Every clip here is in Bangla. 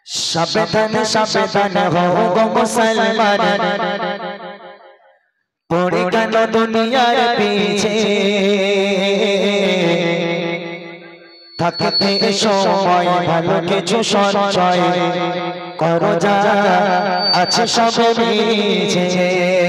সাবধান সাবধান হও গো মুসলমান, পড়ে গেল দুনিয়ার পিছে। থাকতে সময় ভালো কিছু সঞ্চয় করো, যা আছে সব মিছে।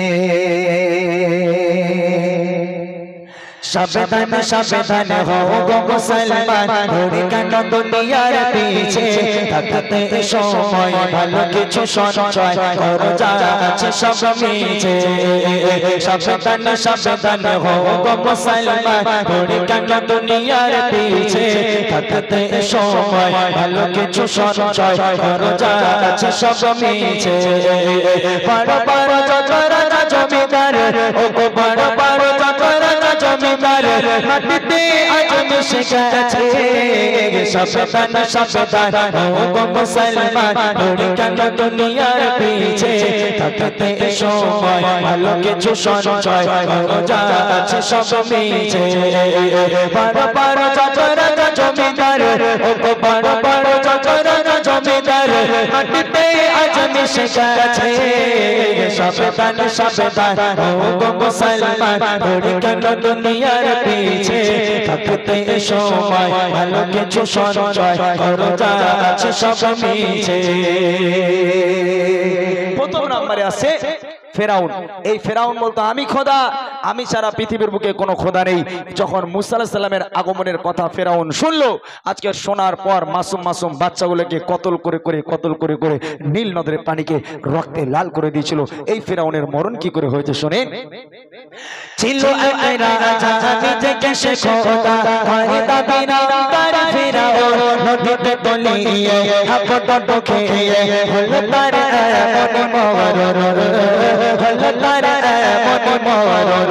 সাবধান সাবধান হও গো মুসলমান, পড়ে গেল দুনিয়ার পিছে। থাকতে সময় ভালো কিছু সঞ্চয় করো, যা আছে সব মিছে। সাবধান সাবধান হও গো মুসলমান, পড়ে গেল দুনিয়ার পিছে। থাকতে সময় ভালো কিছু সঞ্চয় করো, যা আছে সব মিছে। বড় বড় যত রাজা জমিদার, ও গো বড় বড় যত রাজা জমিদার, মাটিতে আজ মিশে গেছে। সাবধান সাবধান হও গো মুসলমান, পড়ে গেল দুনিয়ার পিছে। থাকতে সময় ভালো কিছু সঞ্চয় করো, যা আছে সব মিছে। বড় বড় যত রাজা জমিদার, ও গো বড় বড় যত রাজা জমিদার, মাটিতে আজ মিশে গেছে। সাবধান সাবধান হও গো মুসলমান, পড়ে গেল দুনিয়ার পিছে। থাকতে সময় ভালো কিছু সঞ্চয় করো, যা আছে সব মিছে। প্রথম নম্বরে আছে ফেরাউন। এই ফেরাউন বলতো আমি খোদা, আমি ছাড়া পৃথিবীর বুকে কোনো খোদা নেই। যখন মুসা আলাইহিস সালামের আগমনের কথা ফেরাউন শুনলো, আজকে শোনার পর মাসুম মাসুম বাচ্চাগুলোকে কতল করে করে নীল নদের পানিকে রক্তে লাল করে দিয়েছিল। এই ফেরাউনের মরণ কি করে হয়েছে শোনেন। ছিল এক রাজা নিজেকে সে খোদা, হরে দাবি নাম তার ফেরাউন। নদীতে তলিয়ে হাপট খেয়ে হলো তার এমন মরণ, হলো তার এমন মরণ।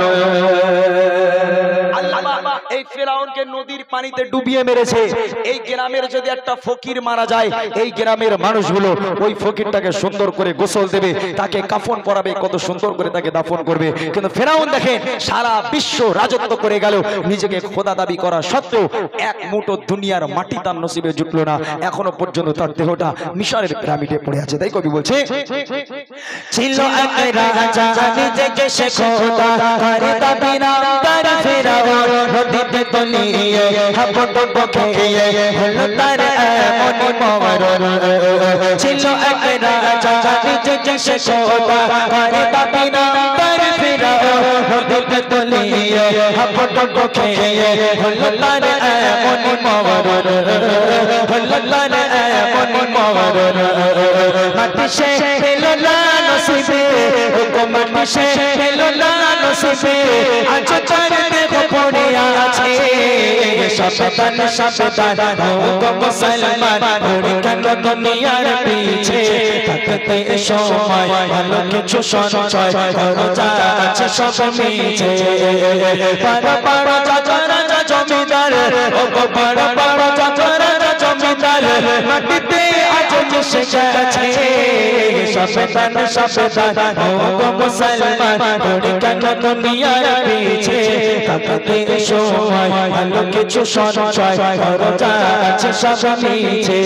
এই ফেরাউনকে নদীর পানিতে ডুবিয়ে মেরেছে। এই গ্রামের যদি একটা ফকির মারা যায়, এই গ্রামের মানুষগুলো ওই ফকিরটাকে সুন্দর করে গোসল দেবে, তাকে কাফন পরাবে, কত সুন্দর করে তাকে দাফন করবে। কিন্তু ফেরাউন দেখেন সারা বিশ্ব রাজত্ব করে গেল, নিজেকে খোদা দাবি করা সত্ত্বেও এক মুঠো দুনিয়ার মাটি তার নসিবে জুটলো না। এখনো পর্যন্ত তার দেহটা মিশরের পিরামিডে পড়ে আছে। তাই কবি বলছে, ছিল এক রাজা নিজেকে সে খোদা, হরে দাবি নাম তার ফেরাউন। নদীতে তলিয়ে হাপট খেয়ে হলো তার এমন মরণ। ছিল এক রাজা নিজেকে সে খোদা, হরে দাবি নাম তার ফেরাউন। নদীতে তলিয়ে হাপট খেয়ে হলো তার এমন মরণ, হলো তার এমন মরণ। মাটি সে পেল না নসিবে, ও গো মাটি সে পেল না নসিবে, আজ তার দেহ পড়ে আছে। সাবধান সাবধান হও গো মুসলমান, পড়ে গেল দুনিয়ার পিছে। থাকতে সময় ভালো কিছু সঞ্চয় করো, যা আছে সব মিছে। বড় বড় যত রাজা জমিদার, ও গো বড় বড় যত রাজা জমিদার, মাটিতে আজ মিশে গেছে। সাবধান সাবধান হও গো মুসলমান, পড়ে গেল দুনিয়ার পিছে। থাকতে সময় ভালো কিছু সঞ্চয় করো, যা আছে সব মিছে।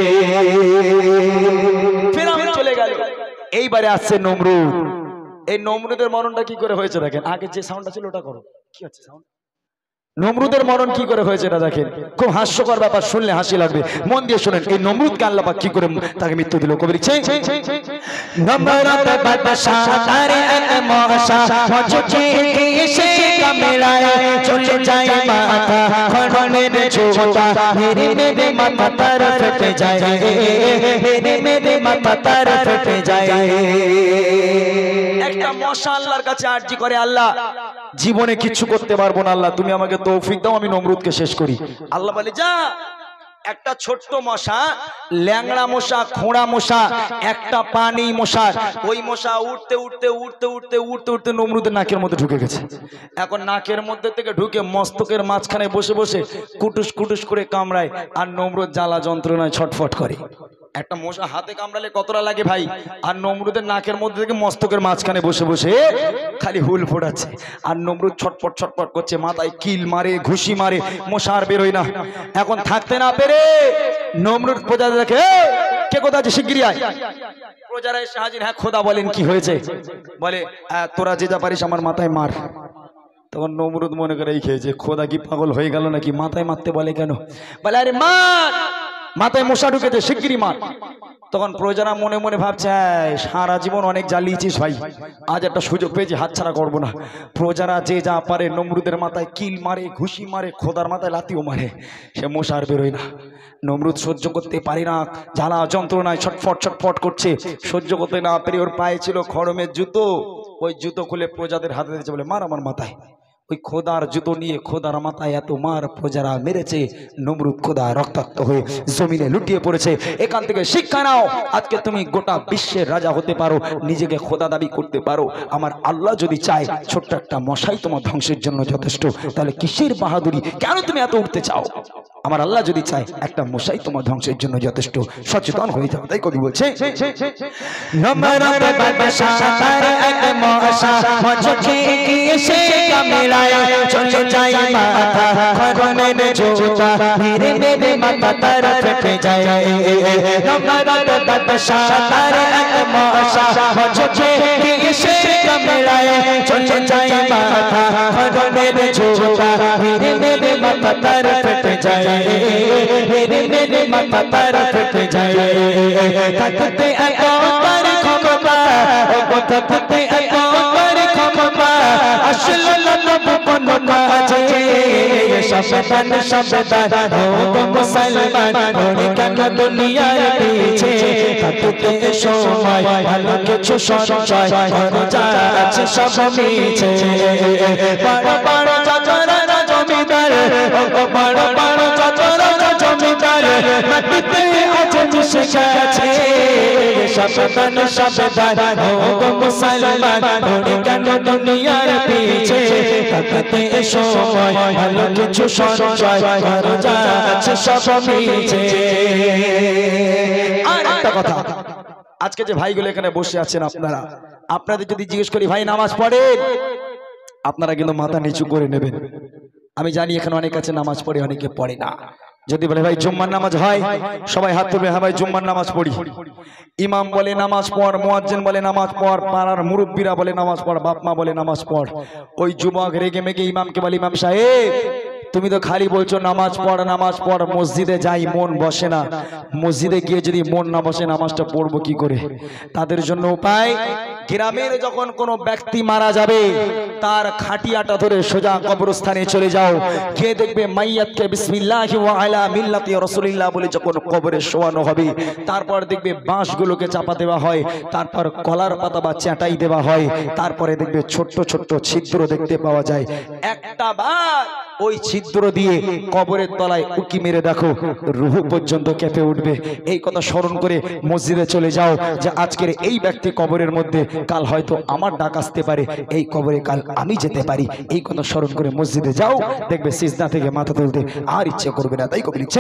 ফেরাউন চলে গেল। এইবারে আসছে নমরুদ। এই নমরুদের মরণটা কি করে হয়েছে দেখেন। আগে যে সাউন্ডটা ছিল ওটা করো, কি হচ্ছে সাউন্ড। নমরুদের মরণ কি করে হয়েছে এটা দেখেন, খুব হাস্যকর ব্যাপার, শুনলে হাসি লাগবে। মন দিয়ে শুনেন এই নমরুদকে আল্লাহ পাক কি করে তাকে মৃত্যু দিল। কবি লিখছে, নমরুদ বাদশাহ তার এক মশা, মজুকে এসে কামড়ায় চলে যায় মাথা, খড়নের ছোটা মেরে মেরে মাথা তার ফেটে যায়, মেরে মেরে মাথা তার ফেটে যায়। একটা মশা আল্লাহর কাছে আরজি করে, আল্লাহ জীবনে কিছু করতে পারবো না, আল্লাহ তুমি আমাকে তৌফিক দাও, আমি নমরুদকে শেষ করি। আল্লাহ বলে যা। একটা ছোট্ট মশা, ল্যাংড়া মশা, খোঁড়া মশা, একটা পানি মশা, ওই মশা উঠতে উঠতে উঠতে উঠতে উঠতে উঠতে নমরুদের নাকের মধ্যে ঢুকে গেছে। এখন নাকের মধ্যে থেকে ঢুকে মস্তকের মাঝখানে বসে বসে কুটুস কুটুস করে কামড়ায়, আর নমরুদ জ্বালা যন্ত্রণায় ছটফট করে। একটা মশা হাতে কামড়ালে কতটা লাগে ভাই, আর নমরুদের নাকের মধ্যে থেকে মস্তকের মাঝখানে বসে বসে খালি হুল ফোটাচ্ছে, আর নমরুদ ছটফট ছটফট করছে, মাথায় কিল মারে, ঘুষি মারে, মশা আর বেরোয় না। এখন থাকতে না পেরে নমরুদ প্রজা দেখে কে কোথা আছে শিগগিরই আয়। প্রজারা এসে হাজির। হ্যাঁ খোদা বলেন কি হয়েছে? বলে তোরা যে যা পারিস আমার মাথায় মার। তখন নমরুদ মনে করে এই খেয়েছে, খোদা কি পাগল হয়ে গেল নাকি, মাথায় মারতে বলে কেন? বলে আরে মার, মাথায় মশা ঢুকেছে শিগগিরই মার। তখন প্রজারা মনে মনে ভাবছে সারা জীবন অনেক জ্বালিয়েছিস ভাই, আজ একটা সুযোগ পেয়েছি, হাতছাড়া করবো না। প্রজারা যে যা পারে নমরুদের মাথায় কিল মারে, ঘুষি মারে, খোদার মাথায় লাতিও মারে, সে মশা আর বেরোয় না। নমরুদ সহ্য করতে পারি না, জ্বালা যন্ত্রণায় ছটফট ছটফট করছে, সহ্য করতে না পেরে ওর পায়ে ছিল খড়মের জুতো, ওই জুতো খুলে প্রজাদের হাতে দিয়েছে, বলে মার আমার মাথায়। ওই খোদার জুতো নিয়ে খোদার মাথায় এত মার প্রজারা মেরেছে, নমরুদ খোদা রক্তাক্ত হয়ে জমিনে লুটিয়ে পড়েছে। এখান থেকে শিক্ষা নাও, আজকে তুমি গোটা বিশ্বের রাজা হতে পারো, নিজেকে খোদা দাবি করতে পারো, আমার আল্লাহ যদি চায় ছোট্ট একটা মশাই তোমার ধ্বংসের জন্য যথেষ্ট, তাহলে কিসের বাহাদুরি, কেন তুমি এত উঠতে চাও? আমার আল্লাহ যদি চায় একটা মশাই তোমার ধ্বংসের জন্য যথেষ্ট, সচেতন হয়ে যাও। তাই কবি বলছে চলে যায় মাথা খরনের জোতা, মেরে মেরে মাথা তার ফেটে যায়। নমরুদ বাদশাহ তার এক মশা চোখে এসে কামড়ায়, চলে যায় মাথা খরনের জোতা, মেরে মেরে মাথা তার ফেটে যায়, মেরে মেরে মাথা তার ফেটে যায়। থাকতে এত তার ক্ষমতা, থাকতে এত তার ক্ষমতা, আসলে সাবধান সাবধান ও মুসলমান, ওরে কেন দুনিয়ার পিছে থাকতে সময় ভালো কিছু সঞ্চয় করে যাচ্ছে সব মিছে। বড় বড় চাচরা জমিদার, ও বড় বড় চাচরা জমিদার, মাটিতে আছে মিশে গেছে। সাবধান সাবধান ও মুসলমান, ওরে কেন দুনিয়ার পিছে থাকতে সময় ভালো কিছু সঞ্চয় করে যাচ্ছে সব মিছে। আর একটা কথা, আজকে যে ভাইগুলো এখানে বসে আছেন আপনারা, আপনাদের যদি জিজ্ঞেস করি ভাই নামাজ পড়েন, আপনারা কিন্তু মাথা নিচু করে নেবেন। আমি জানি এখানে অনেক আছে নামাজ পড়ে, অনেকে পড়ে না। যদি বলে ভাই জুম্মার নামাজ হয়, সবাই হাত তুলবে, হ্যাঁ ভাই জুম্মার নামাজ পড়ি। ইমাম বলে নামাজ পড়, মুয়াজ্জিন বলে নামাজ পড়, পাড়ার মুরব্বীরা বলে নামাজ পড়, বাপ মা বলে নামাজ পড়। ওই যুবক রেগে মেগে ইমামকে বলে ইমাম সাহেব তুমি তো খালি বলছো নামাজ পড় নামাজ পড়, মসজিদে যাই মন বসে না, মসজিদে গিয়ে যদি মন না বসে নামাজটা পড়বো কি করে? তাদের জন্য উপায়, গ্রামের যখন কোনো ব্যক্তি মারা যাবে তার খাটিয়াটা ধরে সোজা কবরস্থানে চলে যাও, কে দেখবে মাইয়াতকে বিসমিল্লাহি ওয়া আলা মিল্লাতি রাসূলিল্লাহ বলে যখন কবরে শোয়ানো হবে, তারপর দেখবে বাঁশগুলোকে চাপা দেওয়া হয়, তারপর কলার পাতা বা চ্যাটাই দেওয়া হয়, তারপরে দেখবে ছোট্ট ছোট্ট ছিদ্র দেখতে পাওয়া যায়। একটা বার ওই ছিদ্র দিয়ে কবরের তলায় উকি মেরে দেখো, রুহু পর্যন্ত কেঁপে উঠবে। এই কথা স্মরণ করে মসজিদে চলে যাও, যে আজকের এই ব্যক্তি কবরের মধ্যে, কাল হয়তো আমার ডাক আসতে পারে, এই কবরে কাল আমি যেতে পারি। এই কথা স্মরণ করে মসজিদে যাও, দেখবে সিজদা থেকে মাথা তুলতে আর ইচ্ছে করবে না। তাই কবি লিখছে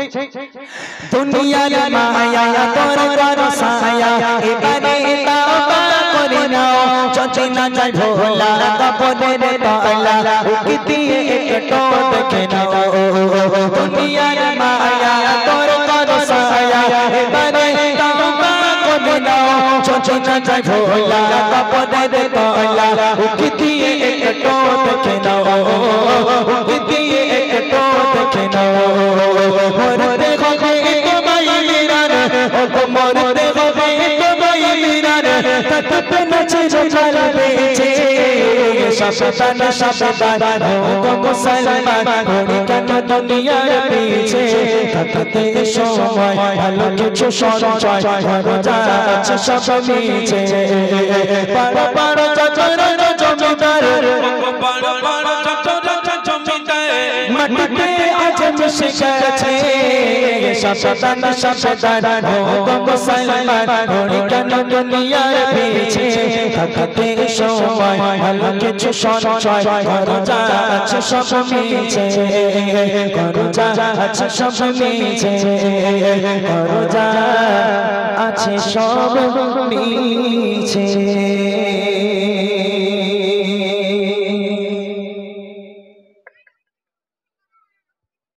দুনিয়ার মায়া তোর করো ছায়া, এবারে তওবা করে নাও, যদি না যায় ভোলা কবরের তলা, উকি দিয়ে একটু দেখে নাও। দুনিয়ার মায়া তোর করো ছায়া, এবারে তওবা করে নাও, যদি না যায় ভোলা কবরের তলা, উকি দিয়ে একটু দেখে নাও, উকি দিয়ে একটু দেখে নাও। মরতে হবে তোমায় মিরান, ও মরতে হবে তোমায় মিরান, তাতে নাচে জল বেঁচে। সাবধান সাবধান ও মুসলমান, ওরে কেন দুনিয়ার পিছে থাকতে সময় ভালো কিছু সঞ্চয় করে যাচ্ছে সব মিছে। বড় বড় চাচরা জমিদার, বড় বড় চাচরা জমিদার, মাটিতে আছে মিশে গেছে। সাবধান সাবধান ও মুসলমান, ওরে কেন দুনিয়ার পিছে থাকতে সময় ভালো কিছু সঞ্চয় করে যাচ্ছে সব মিছে, করে যাচ্ছে সব মিছে, করে যাচ্ছে সব মিছে।